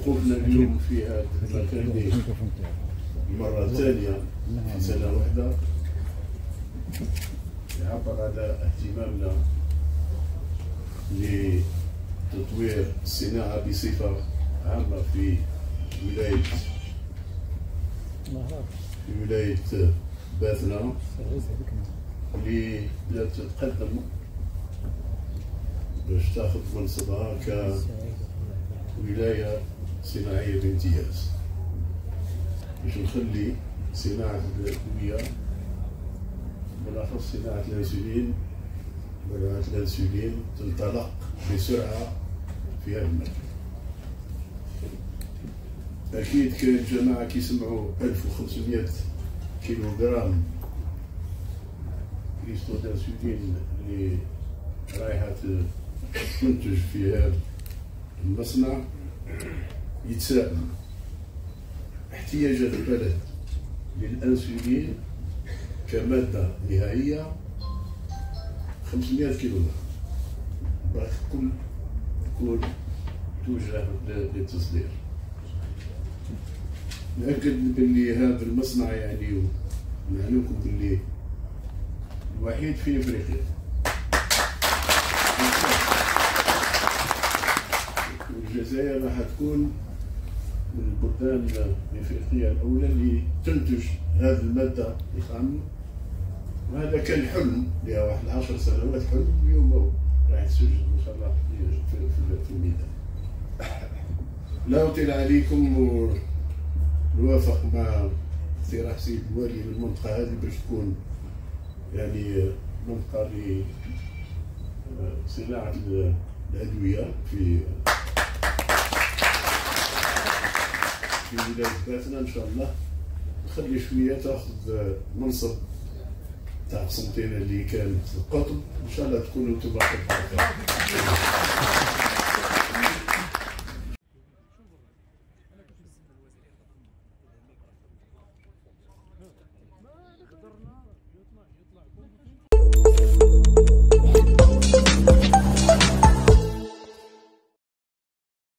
وقوفنا اليوم في هذا المكان مرة ثانية في سنة واحدة يعبر على اهتمامنا لتطوير الصناعة بصفة عامة في ولاية باثنا اللي بدأت تتقدم باش تاخذ منصبها كولاية صناعية بامتياز، باش نخلي صناعة الأدوية بالأخص صناعة الأنسولين تنطلق بسرعة في هذا المجال. أكيد كاين جماعة كيسمعوا 1500 كيلوغرام كريستو دانسولين اللي رايحة تنتج في هذا المصنع، يتساءل احتياجات البلد للأنسولين كمادة نهائية 500 كيلوغرام، باش كل توجه للتصدير. نأكد باللي هذا المصنع يعني ونعلمكم باللي الوحيد في افريقيا، والجزائر راح تكون من البلدان الافريقيه الاولى اللي تنتج هذه الماده الخام، وهذا كان حلم لها واحد 10 سنوات، حلم اليوم راح يتسجل ان شاء الله في الميدان. لا اطيل عليكم ونوافق مع اقتراح سيد الوالي للمنطقه هذه باش تكون يعني منطقه لصناعه الادويه في ولايه باثنا ان شاء الله. نخلي شويه تاخذ منصب تاع قسنطينه اللي كانت القطب، ان شاء الله تكونوا انتم باقي. ما قدرنا يطلع